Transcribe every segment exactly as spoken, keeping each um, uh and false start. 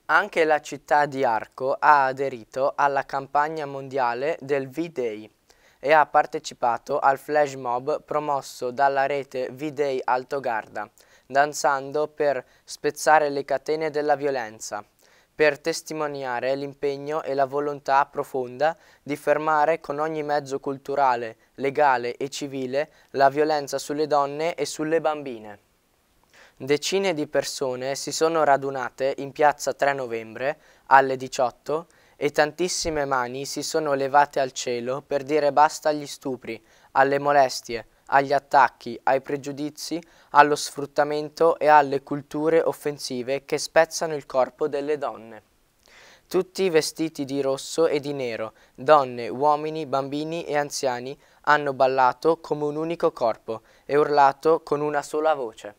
Anche la città di Arco ha aderito alla campagna mondiale del V-Day e ha partecipato al flash mob promosso dalla rete V-Day Altogarda, danzando per spezzare le catene della violenza, per testimoniare l'impegno e la volontà profonda di fermare con ogni mezzo culturale, legale e civile la violenza sulle donne e sulle bambine. Decine di persone si sono radunate in piazza tre novembre alle diciotto e tantissime mani si sono levate al cielo per dire basta agli stupri, alle molestie, agli attacchi, ai pregiudizi, allo sfruttamento e alle culture offensive che spezzano il corpo delle donne. Tutti vestiti di rosso e di nero, donne, uomini, bambini e anziani hanno ballato come un unico corpo e urlato con una sola voce.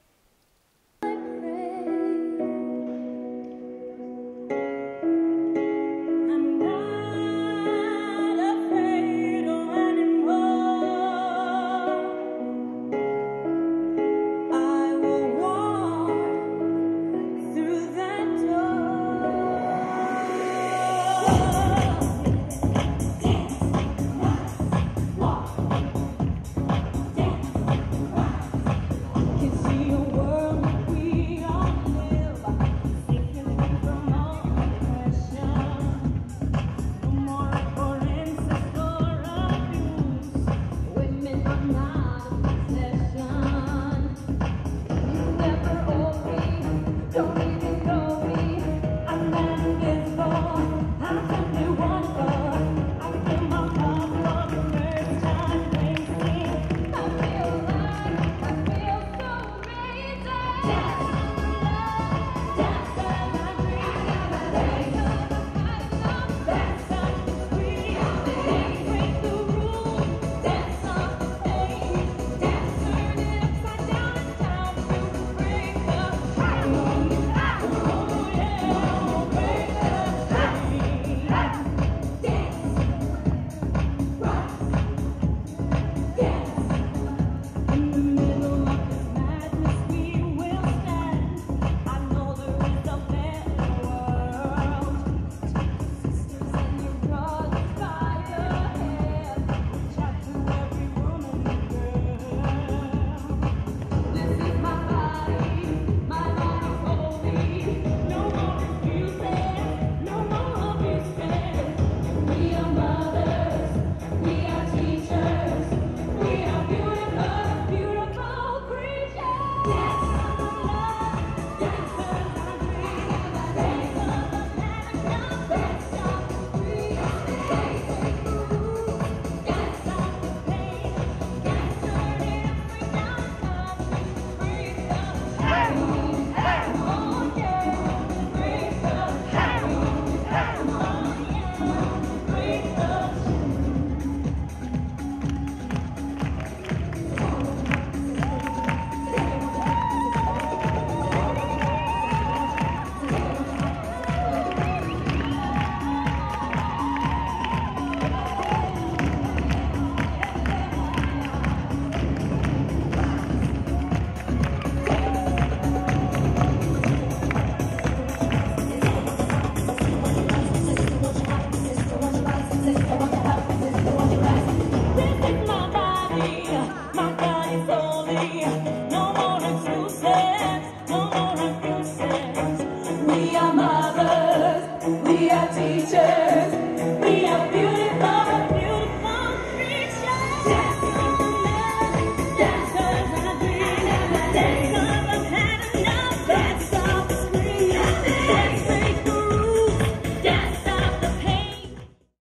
We are mothers, we are teachers, we are